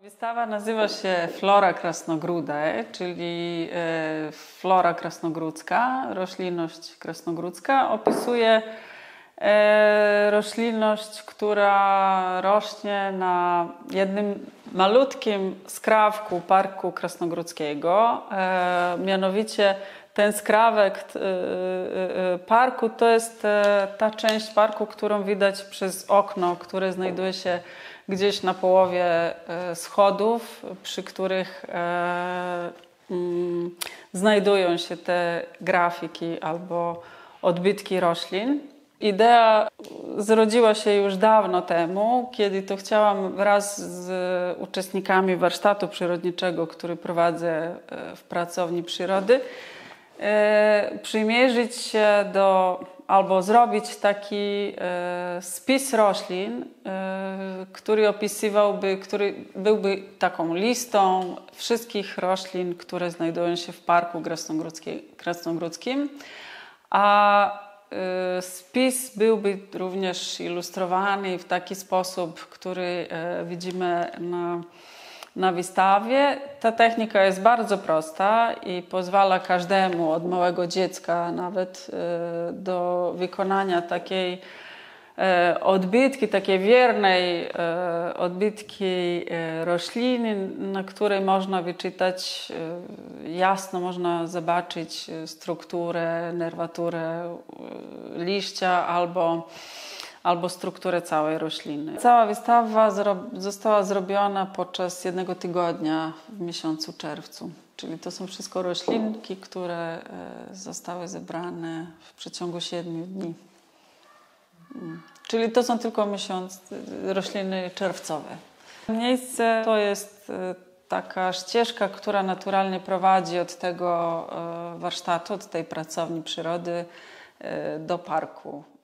Wystawa nazywa się Flora Krasnogródek, czyli flora krasnogródzka, roślinność krasnogródzka. Opisuje roślinność, która rośnie na jednym malutkim skrawku Parku Krasnogródzkiego. Mianowicie ten skrawek parku to jest ta część parku, którą widać przez okno, które znajduje się gdzieś na połowie schodów, przy których znajdują się te grafiki albo odbitki roślin. Idea zrodziła się już dawno temu, kiedy to chciałam wraz z uczestnikami warsztatu przyrodniczego, który prowadzę w Pracowni Przyrody, przymierzyć się albo zrobić taki spis roślin, który byłby taką listą wszystkich roślin, które znajdują się w Parku Krasnogródzkim, a spis byłby również ilustrowany w taki sposób, który widzimy na wystawie. Ta technika jest bardzo prosta i pozwala każdemu, od małego dziecka nawet, do wykonania takiej odbitki, takiej wiernej odbitki rośliny, na której można wyczytać jasno, można zobaczyć strukturę, nerwaturę liścia albo strukturę całej rośliny. Cała wystawa została zrobiona podczas 1 tygodnia w miesiącu czerwcu. Czyli to są wszystko roślinki, które zostały zebrane w przeciągu 7 dni. Czyli to są tylko rośliny czerwcowe. Miejsce to jest taka ścieżka, która naturalnie prowadzi od tego warsztatu, od tej pracowni przyrody do parku.